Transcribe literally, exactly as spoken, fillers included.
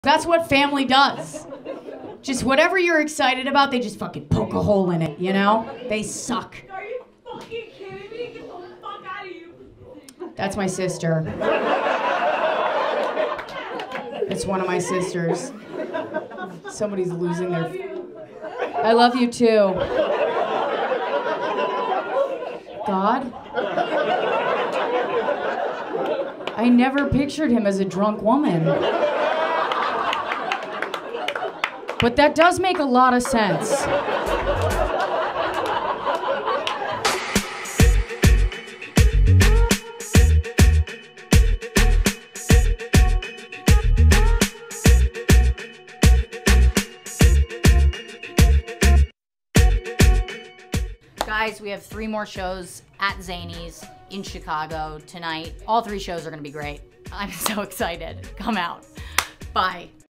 That's what family does. Just whatever you're excited about, they just fucking poke a hole in it, you know? They suck. Are you fucking kidding me? Get the fuck out of you. That's my sister. It's one of my sisters. Somebody's losing their... I love you too. God? I never pictured him as a drunk woman. But that does make a lot of sense. Guys, we have three more shows at Zanies in Chicago tonight. All three shows are gonna be great. I'm so excited. Come out. Bye.